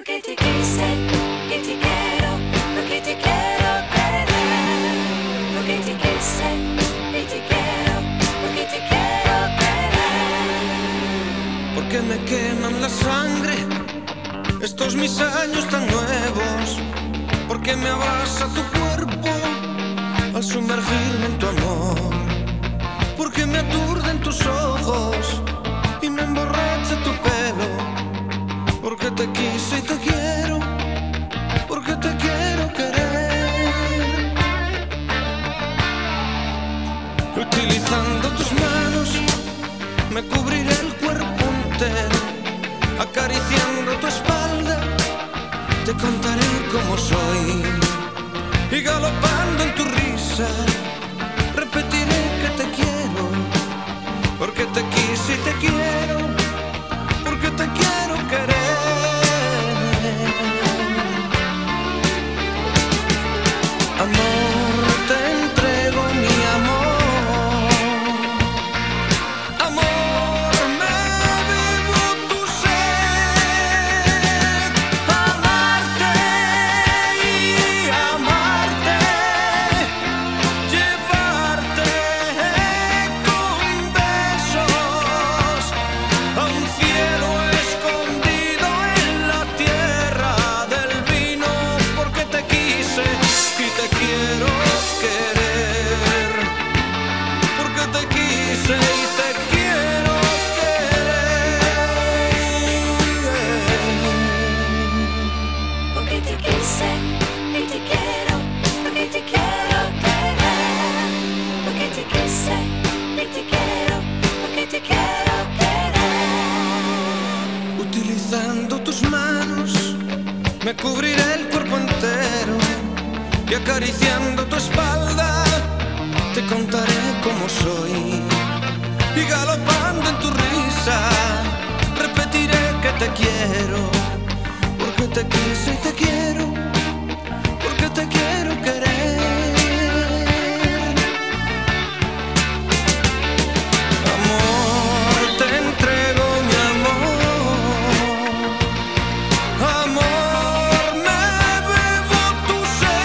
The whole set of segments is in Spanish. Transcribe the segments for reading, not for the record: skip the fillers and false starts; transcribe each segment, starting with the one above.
porque te quise y te quiero, porque te quiero querer, porque te quise y te quiero, porque te quiero querer. Porque me queman la sangre estos mis años tan nuevos, porque me abraza tu cuerpo al sumergirme en tu amor, porque me aturden tus ojos y me emborracha tu pelo, porque te quise y te quiero, porque te quiero querer. Utilizando tus manos me cubriré el cuerpo entero, acariciando tu espalda te contaré cómo soy, y galopando en tu risa repetiré que te quiero, porque te quise y te quiero, porque te quiero querer. Amor, te entrego mi amor. Amor, me bebo tu sed. Amarte y amarte, llevarte con besos a un cielo escondido en la tierra del vino, porque te quise y te quiero querer, porque te quise y te quiero querer. Porque te quise y te quiero, porque te quiero querer, porque te quise y te quiero, porque te quiero querer. Utilizando tus manos me cubriré el cuerpo entero, y acariciando tu espalda te contaré cómo soy, y galopando en tu risa repetiré que te quiero, porque te quise y te quiero, porque te quiero querer. Amor, te entrego mi amor. Amor, me bebo tu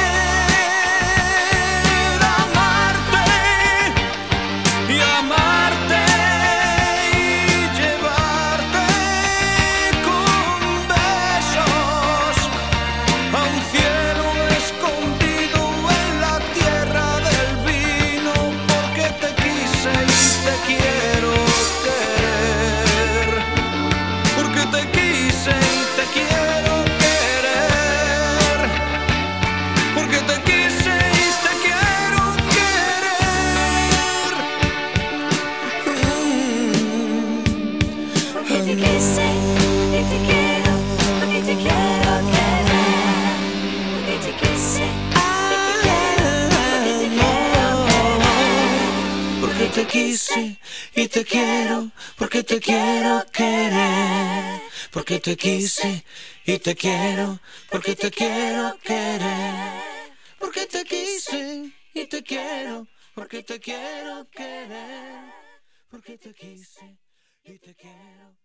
sed. Amarte y amarte y llevarte con besos a un cielo escondido en la tierra del vino, porque te quise y te quiero querer, porque te quise y te quiero querer, porque te quise y te quiero querer. Porque te quise y te quiero, porque te quiero querer, porque te quise y te quiero, porque te quiero querer. Porque te quise y te quiero, porque te quiero querer, porque te quise y te quiero, porque te quiero querer, porque te quise y te quiero, porque te quiero querer, porque te quise y te quiero.